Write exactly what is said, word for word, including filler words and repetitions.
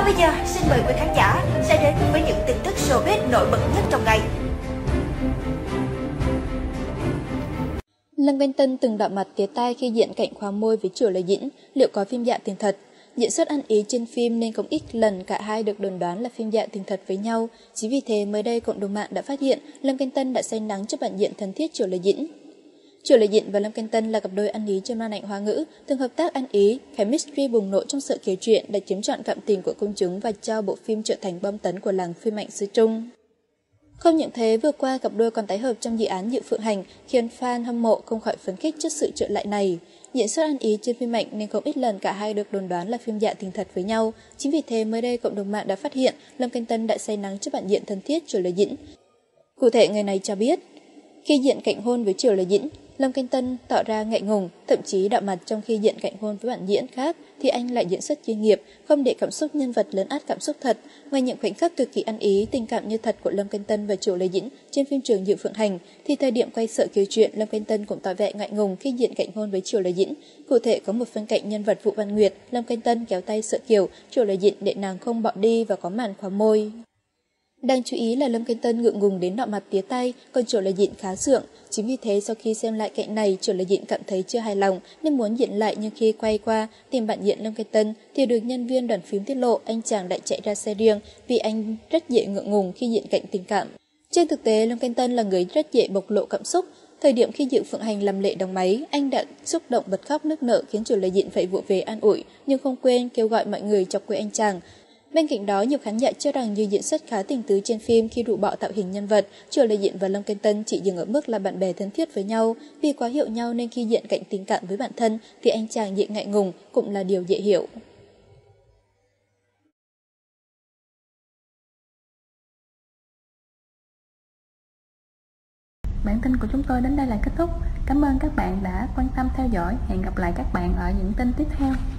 bây giờ, xin mời quý khán giả sẽ đến với những tin tức showbiz nổi bật nhất trong ngày. Lâm Canh Tân từng đỏ mặt tía tai khi diện cạnh khóa môi với Triệu Lê Dĩnh, liệu có phim dạ tiền thật? Diễn xuất ăn ý trên phim nên không ít lần cả hai được đồn đoán là phim dạ tiền thật với nhau. Chính vì thế mới đây cộng đồng mạng đã phát hiện Lâm Canh Tân đã say nắng cho bạn diễn thân thiết Triệu Lê Dĩnh. Triệu Lê Dĩnh và Lâm Canh Tân là cặp đôi ăn ý trên màn ảnh Hoa ngữ, từng hợp tác ăn ý, chemistry bùng nổ trong sự kể chuyện đã chiếm trọn cảm tình của công chúng và cho bộ phim trở thành bom tấn của làng phim ảnh xứ Trung. Không những thế, vừa qua cặp đôi còn tái hợp trong dự án Diệu Phượng Hành khiến fan hâm mộ không khỏi phấn khích trước sự trở lại này. Diễn xuất ăn ý trên phim ảnh nên không ít lần cả hai được đồn đoán là phim dạ tình thật với nhau. Chính vì thế mới đây cộng đồng mạng đã phát hiện Lâm Canh Tân đã say nắng trước bạn diễn thân thiết Triệu Lê Dĩnh. Cụ thể, người này cho biết, khi diện cạnh hôn với Triệu Lê Dĩnh, Lâm Canh Tân tỏ ra ngại ngùng, thậm chí đỏ mặt. Trong khi diện cạnh hôn với bạn diễn khác thì anh lại diễn xuất chuyên nghiệp, không để cảm xúc nhân vật lấn át cảm xúc thật. Ngoài những khoảnh khắc cực kỳ ăn ý, tình cảm như thật của Lâm Canh Tân và Triệu Lê Dĩnh trên phim trường Diệu Phượng Hành, thì thời điểm quay sợ kể chuyện, Lâm Canh Tân cũng tỏ vẻ ngại ngùng khi diện cạnh hôn với Triệu Lê Dĩnh. Cụ thể, có một phân cảnh nhân vật Vũ Văn Nguyệt, Lâm Canh Tân kéo tay Sợ Kiều, Triệu Lê Dĩnh để nàng không bỏ đi và có màn khóa môi. Đáng chú ý là Lâm Canh Tân ngượng ngùng đến đỏ mặt tía tay, còn Triệu Lê Dĩnh khá sượng. Chính vì thế sau khi xem lại cảnh này, Triệu Lê Dĩnh cảm thấy chưa hài lòng nên muốn diễn lại, nhưng khi quay qua tìm bạn diễn Lâm Canh Tân thì được nhân viên đoàn phim tiết lộ anh chàng lại chạy ra xe riêng vì anh rất dễ ngượng ngùng khi diễn cảnh tình cảm. Trên thực tế, Lâm Canh Tân là người rất dễ bộc lộ cảm xúc. Thời điểm khi Diệu Phượng Hành làm lễ đóng máy, anh đã xúc động bật khóc nức nở khiến Triệu Lê Dĩnh phải vỗ về an ủi, nhưng không quên kêu gọi mọi người chọc quê anh chàng. Bên cạnh đó, nhiều khán giả cho rằng dù diễn xuất khá tình tứ trên phim khi rũ bỏ tạo hình nhân vật, Triệu Lê Dĩnh và Lâm Canh Tân chỉ dừng ở mức là bạn bè thân thiết với nhau. Vì quá hiểu nhau nên khi diện cạnh tình cảm với bản thân thì anh chàng diện ngại ngùng cũng là điều dễ hiểu. Bản tin của chúng tôi đến đây là kết thúc. Cảm ơn các bạn đã quan tâm theo dõi. Hẹn gặp lại các bạn ở những tin tiếp theo.